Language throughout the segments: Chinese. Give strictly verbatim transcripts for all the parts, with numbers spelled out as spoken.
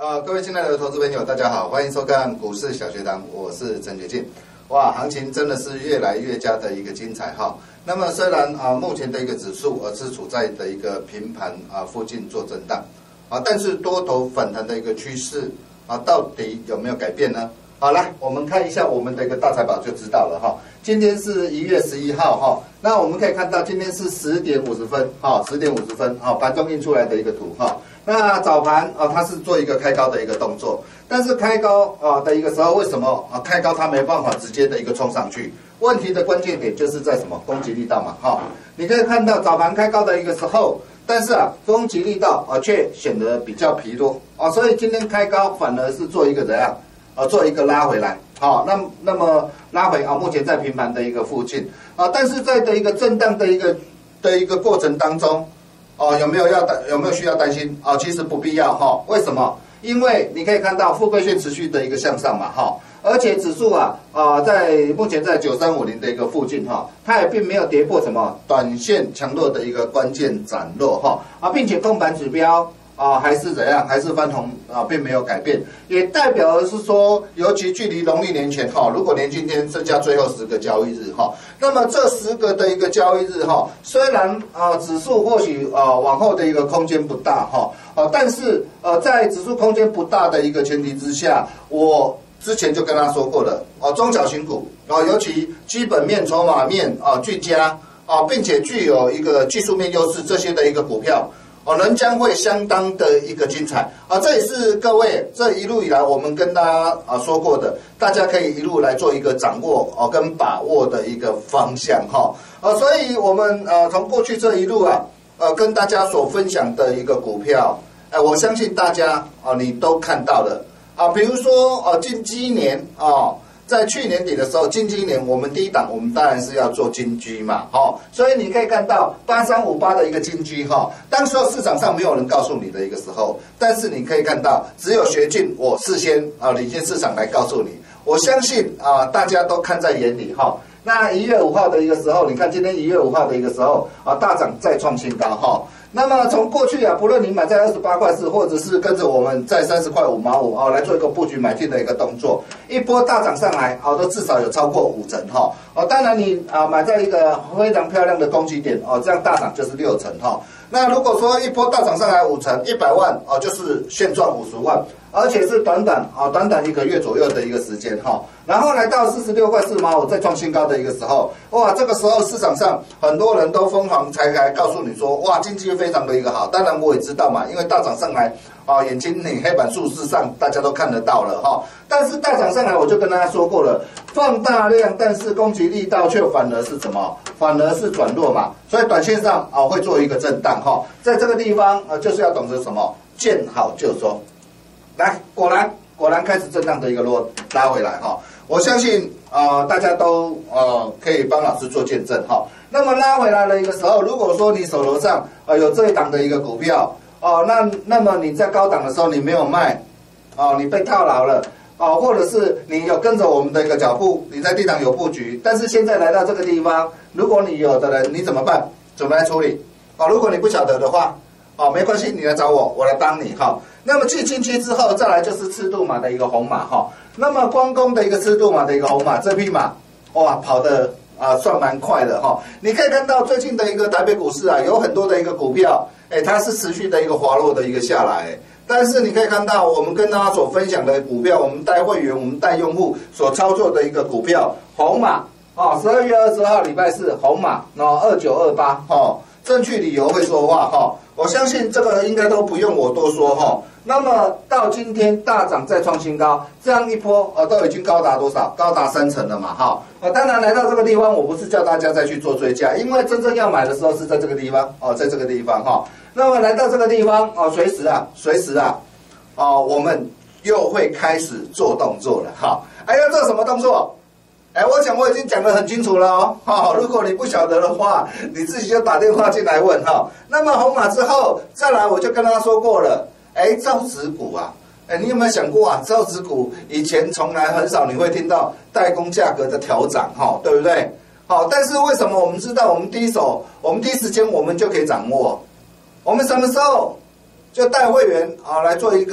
呃，各位亲爱的投资朋友，大家好，欢迎收看股市小学堂，我是陈学进。哇，行情真的是越来越加的一个精彩哈。那么虽然啊，目前的一个指数呃是处在的一个平盘啊附近做震荡啊，但是多头反弹的一个趋势啊，到底有没有改变呢？好，来我们看一下我们的一个大财宝就知道了哈。今天是一月十一号哈，那我们可以看到今天是十点五十分哈，十点五十分哈，盘中印出来的一个图哈。那早盘啊，它是做一个开高的一个动作，但是开高啊的一个时候，为什么啊开高它没办法直接的一个冲上去？问题的关键点就是在什么？攻击力道嘛，哈、哦，你可以看到早盘开高的一个时候，但是啊攻击力道啊却显得比较疲弱啊，所以今天开高反而是做一个怎样啊做一个拉回来，好、哦，那那么拉回啊，目前在平盘的一个附近啊，但是在的一个震荡的一个的一个过程当中。哦，有没有要担有没有需要担心？哦，其实不必要哈、哦。为什么？因为你可以看到富贵线持续的一个向上嘛哈、哦，而且指数啊啊、呃、在目前在九三五零的一个附近哈、哦，它也并没有跌破什么短线强弱的一个关键斩落哈啊，并且控盘指标。啊，还是怎样？还是翻红啊，并没有改变，也代表的是说，尤其距离农历年前哈，如果年今天剩下最后十个交易日哈，那么这十个的一个交易日哈，虽然啊指数或许啊往后的一个空间不大哈，啊，但是呃在指数空间不大的一个前提之下，我之前就跟他说过了，啊中小型股啊，尤其基本面、筹码面啊俱佳啊，并且具有一个技术面优势这些的一个股票。哦，仍将会相当的一个精彩啊！这也是各位这一路以来我们跟大家啊说过的，大家可以一路来做一个掌握哦跟把握的一个方向哈啊！所以我们呃从过去这一路啊呃跟大家所分享的一个股票，哎，我相信大家啊你都看到了啊，比如说啊近今年啊。在去年底的时候，近今年我们第一档，我们当然是要做金居嘛，哈、哦，所以你可以看到八三五八的一个金居哈，当时候市场上没有人告诉你的一个时候，但是你可以看到，只有学进我事先啊领先市场来告诉你，我相信啊大家都看在眼里哈、哦。那一月五号的一个时候，你看今天一月五号的一个时候啊大涨再创新高哈。哦那么从过去啊，不论你买在二十八块四，或者是跟着我们在三十块五毛五啊来做一个布局买进的一个动作，一波大涨上来，好、哦，都至少有超过五成哈。哦，当然你啊买在一个非常漂亮的攻击点哦，这样大涨就是六成哈、哦。那如果说一波大涨上来五成，一百万哦，就是现赚五十万，而且是短短啊、哦、短短一个月左右的一个时间哈、哦。然后来到四十六块四毛五再创新高的一个时候，哇，这个时候市场上很多人都疯狂才来告诉你说，哇，经济非常的一个好。当然我也知道嘛，因为大涨上来啊，眼睛你黑板数字上大家都看得到了哈。但是大涨上来，我就跟大家说过了，放大量，但是攻击力道却反而是什么？反而是转弱嘛。所以短线上啊会做一个震荡哈，在这个地方啊就是要懂得什么，见好就收。来，果然果然开始震荡的一个落拉回来哈。我相信啊、呃，大家都呃可以帮老师做见证哈。那么拉回来的一个时候，如果说你手头上啊、呃、有这一档的一个股票哦、呃，那那么你在高档的时候你没有卖哦、呃，你被套牢了哦、呃，或者是你有跟着我们的一个脚步，你在低档有布局，但是现在来到这个地方，如果你有的人你怎么办？怎么来处理？哦，如果你不晓得的话，哦没关系，你来找我，我来帮你哈。那么继进去之后，再来就是赤兔马的一个红马哈。那么光攻的一个赤兔马的一个红马，这匹马哇跑的啊算蛮快的哈。你可以看到最近的一个台北股市啊，有很多的一个股票，哎，它是持续的一个滑落的一个下来。但是你可以看到，我们跟大家所分享的股票，我们带会员、我们带用户所操作的一个股票，红马啊，十二月二十号礼拜四红马，哦二九二八哦，证据理由会说话哈。我相信这个应该都不用我多说哈。那么到今天大涨再创新高，这样一波呃都已经高达多少？高达三成了嘛哈。呃当然来到这个地方，我不是叫大家再去做追加，因为真正要买的时候是在这个地方哦，在这个地方哈。那么来到这个地方哦，随时啊，随时啊，哦我们又会开始做动作了哈。哎要做什么动作？哎，我想我已经讲得很清楚了哦。好，如果你不晓得的话，你自己就打电话进来问哈。那么红马之后再来，我就跟他说过了。哎，造纸股啊，哎，你有没有想过啊？造纸股以前从来很少你会听到代工价格的调涨哈，对不对？好，但是为什么我们知道我们第一手，我们第一时间我们就可以掌握？我们什么时候就带会员啊来做一个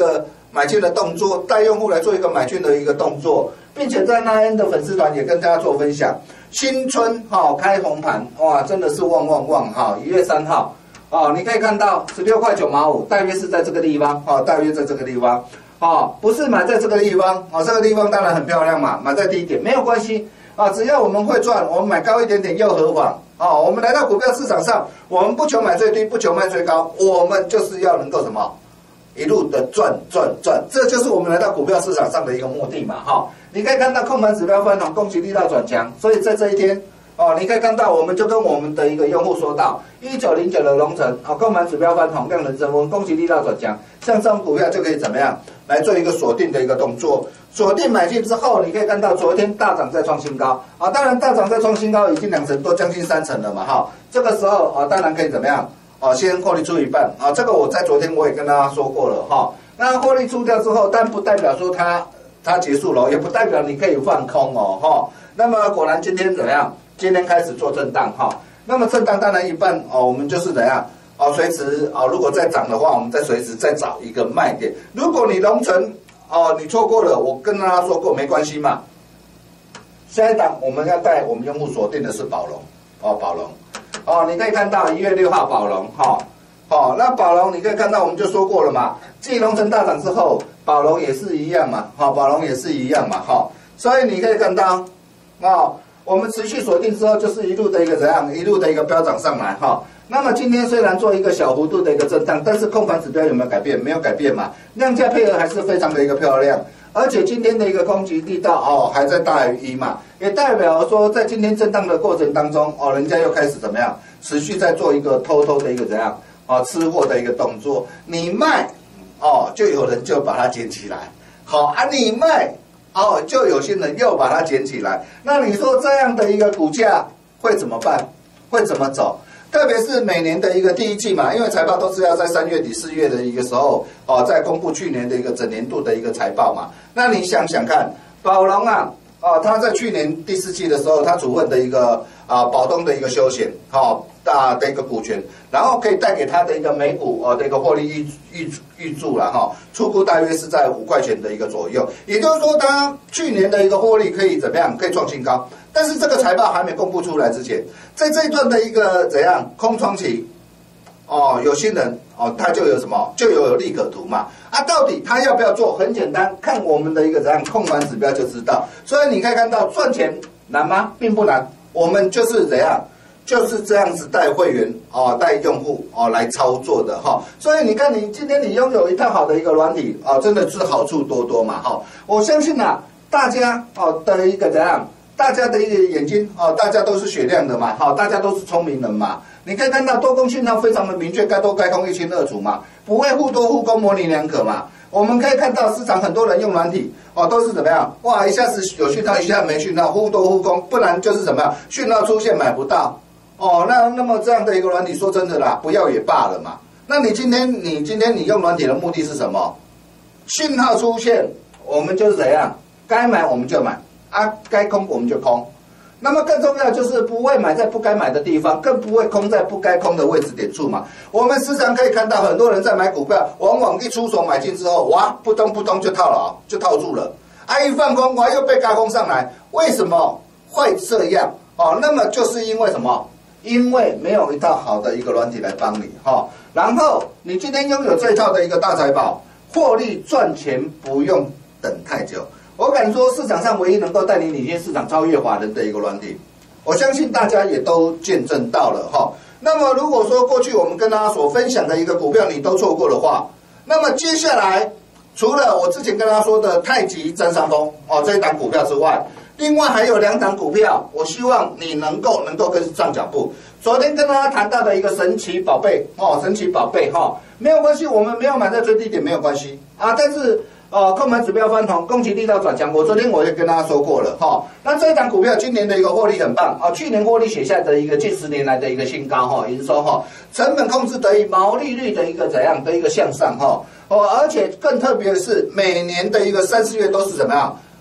买进的动作，带用户来做一个买进的一个动作，并且在那边的粉丝团也跟大家做分享。新春哈、哦、开红盘，哇，真的是旺旺旺哈！一月三号哦，你可以看到十六块九毛五，大约是在这个地方哦，大约在这个地方哦，不是买在这个地方哦，这个地方当然很漂亮嘛，买在低点没有关系啊，只要我们会赚，我们买高一点点又何妨？哦，我们来到股票市场上，我们不求买最低，不求卖最高，我们就是要能够什么？一路的赚赚赚，这就是我们来到股票市场上的一个目的嘛，哈、哦！你可以看到控盘指标翻红，攻击力道转强，所以在这一天，哦，你可以看到，我们就跟我们的一个用户说到，一九零九的龙城，啊、哦，控盘指标翻红，量能增温，攻击力道转强，像这种股票就可以怎么样来做一个锁定的一个动作，锁定买进之后，你可以看到昨天大涨再创新高，啊、哦，当然大涨再创新高已经两成多，将近三成了嘛，哈、哦，这个时候啊、哦，当然可以怎么样？哦，先获利出一半啊，这个我在昨天我也跟大家说过了哈。那获利出掉之后，但不代表说它它结束了，也不代表你可以放空哦哈。那么果然今天怎么样？今天开始做震荡哈。那么震荡当然一半哦，我们就是怎样哦，随时哦，如果再涨的话，我们再随时再找一个卖点。如果你龙城哦，你错过了，我跟大家说过没关系嘛。下一档我们要带我们用户锁定的是宝龙哦，宝龙。哦，你可以看到一月六号宝龙哈，哦，那宝龙你可以看到我们就说过了嘛，继龙城大涨之后，宝龙也是一样嘛，哈、哦，宝龙也是一样嘛，哈、哦，所以你可以看到，哦，我们持续锁定之后，就是一路的一个怎样，一路的一个飙涨上来哈、哦。那么今天虽然做一个小幅度的一个震荡，但是控盘指标有没有改变？没有改变嘛，量价配合还是非常的一个漂亮。而且今天的一个攻击力道哦，还在大于一嘛，也代表说在今天震荡的过程当中哦，人家又开始怎么样，持续在做一个偷偷的一个怎样啊吃货的一个动作。你卖哦，就有人就把它捡起来，好啊，你卖哦，就有些人又把它捡起来。那你说这样的一个股价会怎么办？会怎么走？特别是每年的一个第一季嘛，因为财报都是要在三月底四月的一个时候哦，在公布去年的一个整年度的一个财报嘛。那你想想看，宝龙啊，哦，他在去年第四季的时候，他处分的一个啊宝东的一个休闲，好、哦、大的一个股权，然后可以带给他的一个每股哦的一个获利预预预注了哈，初估大约是在五块钱的一个左右，也就是说，他去年的一个获利可以怎么样？可以创新高。但是这个财报还没公布出来之前，在这一段的一个怎样空窗期，哦，有心人哦，他就有什么，就有有利可图嘛。啊，到底他要不要做？很简单，看我们的一个怎样控盘指标就知道。所以你可以看到赚钱难吗？并不难，我们就是怎样，就是这样子带会员哦，带用户哦来操作的哈、哦。所以你看，你今天你拥有一套好的一个软体啊、哦，真的是好处多多嘛哈、哦。我相信啊，大家哦的一个怎样。大家的一个眼睛哦，大家都是雪亮的嘛，好、哦，大家都是聪明人嘛。你可以看到多空讯号非常的明确，该多该空一清二楚嘛，不会互多互空模棱两可嘛。我们可以看到市场很多人用软体哦，都是怎么样？哇，一下子有讯号，一下没讯号，互多互空，不然就是怎么样？讯号出现买不到哦，那那么这样的一个软体，说真的啦，不要也罢了嘛。那你今天你今天你用软体的目的是什么？讯号出现，我们就是怎样？该买我们就买。啊，该空我们就空，那么更重要就是不会买在不该买的地方，更不会空在不该空的位置点处嘛。我们时常可以看到很多人在买股票，往往一出手买进之后，哇，扑通扑通就套了，就套住了。啊，一放空，哇，又被嘎空上来，为什么会这样？哦，那么就是因为什么？因为没有一套好的一个软体来帮你哈、哦。然后你今天拥有这一套的一个大财宝，获利赚钱不用等太久。我敢说，市场上唯一能够带领领先市场、超越华人的一个软体，我相信大家也都见证到了哈。那么，如果说过去我们跟大家所分享的一个股票你都错过的话，那么接下来除了我之前跟大家说的太极占上风哦这一档股票之外，另外还有两档股票，我希望你能够能够跟上脚步。昨天跟大家谈到的一个神奇宝贝哦，神奇宝贝哈、哦，没有关系，我们没有买在最低点没有关系啊，但是。哦，控盘指标翻红，攻击力道转强。我昨天我也跟大家说过了哈、哦。那这一档股票今年的一个获利很棒啊、哦，去年获利写下的一个近十年来的一个新高哈、哦，营收哈、哦，成本控制得以，毛利率的一个怎样的一个向上哈、哦，哦，而且更特别的是每年的一个三四月都是怎么样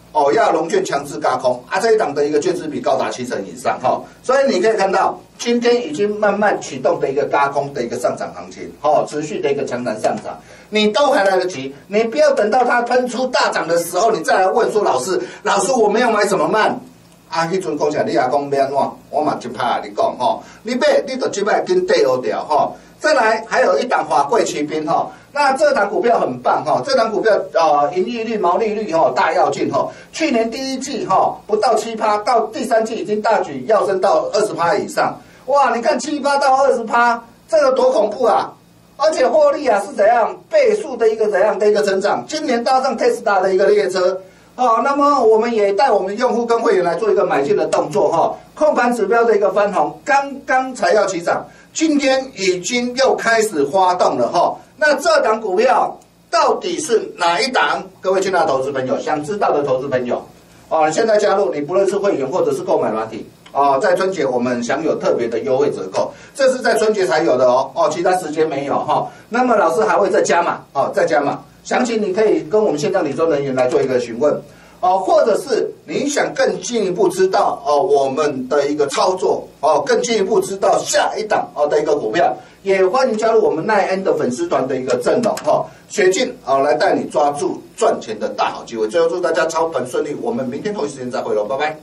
哦，亚龙券强制轧空啊，这一档的一个券资比高达七成以上哈、哦，所以你可以看到今天已经慢慢启动的一个轧空的一个上涨行情，哦，持续的一个强弹上涨，你都还来得及，你不要等到它喷出大涨的时候，你再来问说老师，老师我没有买怎么办？啊，迄阵讲起来，你也讲要安怎？我嘛一拍你讲吼，你买你就即摆跟对好掉吼。再来还有一档华贵骑兵哈，那这档股票很棒哈，这档股票呃盈利率、毛利率哈大跃进哈，去年第一季哈不到七趴，到第三季已经大举跃升到二十趴以上，哇！你看七趴到二十趴，这个多恐怖啊！而且获利啊是怎样倍数的一个怎样的一个成长，今年搭上 Tesla 的一个列车。哦，那么我们也带我们用户跟会员来做一个买进的动作哈，控盘指标的一个翻红，刚刚才要起涨，今天已经又开始发动了哈。那这档股票到底是哪一档？各位亲爱的投资朋友，想知道的投资朋友，哦，现在加入，你不论是会员或者是购买软体，哦，在春节我们享有特别的优惠折扣，这是在春节才有的哦，哦，其他时间没有哈。那么老师还会再加码，哦，再加码。详情你可以跟我们线上理专人员来做一个询问，哦，或者是你想更进一步知道哦我们的一个操作，哦，更进一步知道下一档哦的一个股票，也欢迎加入我们奈恩的粉丝团的一个阵容哈，雪进哦来带你抓住赚钱的大好机会。最后祝大家操盘顺利，我们明天同一时间再会喽，拜拜。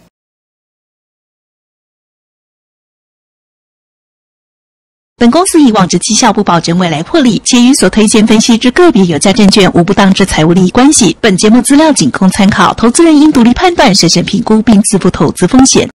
本公司以往之绩效不保证未来获利，且与所推荐分析之个别有价证券无不当之财务利益关系。本节目资料仅供参考，投资人应独立判断、审慎评估并自负投资风险。